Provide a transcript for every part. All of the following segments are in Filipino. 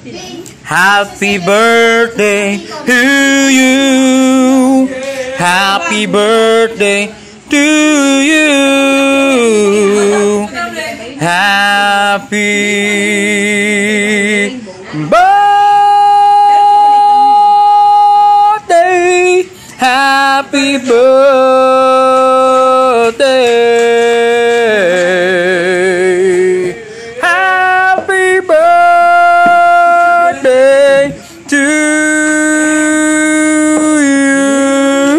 Happy birthday to you. Happy birthday to you. Happy birthday. Happy birthday. Happy birthday to you.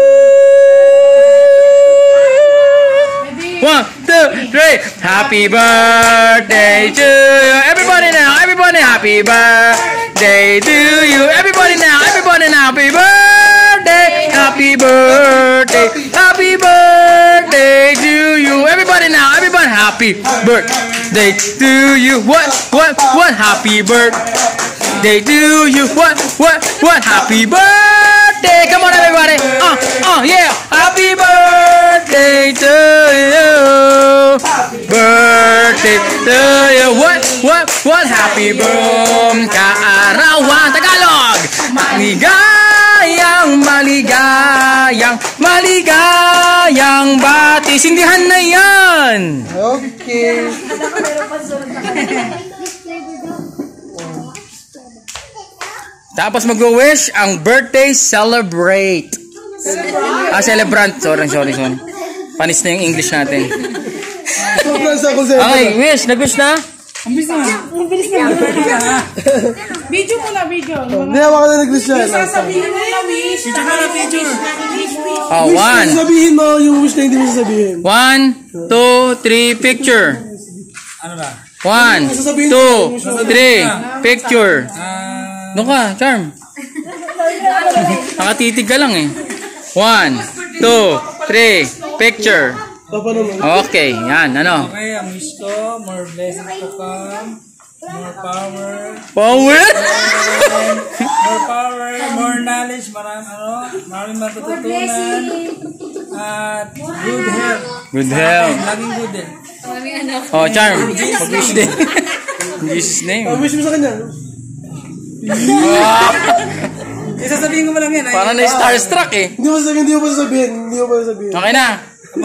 1, 2, 3. Happy birthday to you. Everybody now, everybody. Happy birthday to you. Everybody now, everybody now. Happy birthday. Happy birthday. Happy birthday to you. Everybody now, everybody. Happy birthday to you. What? Happy birthday to you. What? Happy birthday. Come on, everybody. Yeah. Happy birthday to you. Birthday to you. What? Happy birthday. Kaarawan Tagalog. Maligayang bati. Sindihan na yan. Okay. Tapos mag-wish ang birthday celebrate. Celebrant. Sorry. Panis na yung English natin. Okay, wish. Nag-wish na? Ang bilis na. Video mo na, video. Hindi ako na nag-wish na. Sasabihin mo na wish. Video mo na video. One. Sabihin mo yung wish na hindi mo sasabihin. 1, 2, 3, picture. Ano ba? 1, 2, 3, picture. Doon ka, Charm. Nakatitig ka lang eh. 1, 2, 3, picture. Okay, yan, ano? Okay, ang wish ko, more blessings to come, more power. Power? More power, more knowledge, maraming matututunan. At good health. Good health. Laging good din. Oh, Charm. Pag-wish din. Jesus name. Wish mo sa kanya. Isasabihin ko mo lang yan. Parang na-starstruck eh. Hindi mo sasabihin. Okay na.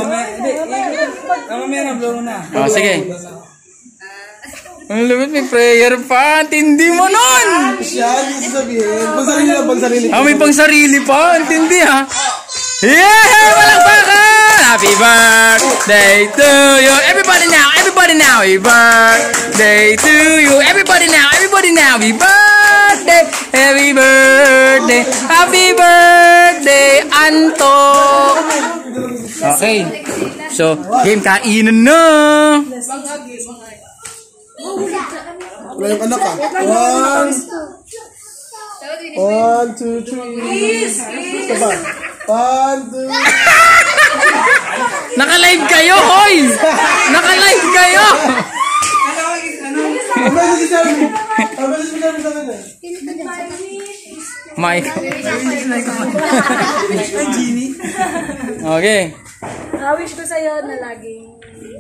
Mamaya na, blow na. Oh, sige. Ang lumit, may prayer pa. Tindi mo nun. Siya, hindi sasabihin. Pangsarili. May pangsarili pa. Tindi ha. Yeah! Walang pakan! Happy birthday to you. Everybody now. Happy birthday to you. Everybody now. Happy birthday. Happy birthday, Anto. Okay. So, game kainan na. Wala yung anak ka. 1, 2, 3. Saba. 1, 2. Naka-live kayo, hoy! Naka-live kayo! Mike. Okay. Wish ko sa'yo na laging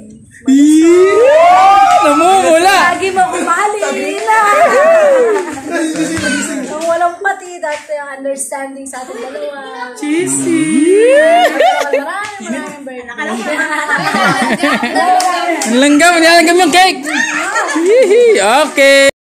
namumula. lagi makumalila. Ang walang pati, dati ang understanding sa ating dalawa. Cheesy. Maraming birthday. Langgam yung cake. Okay.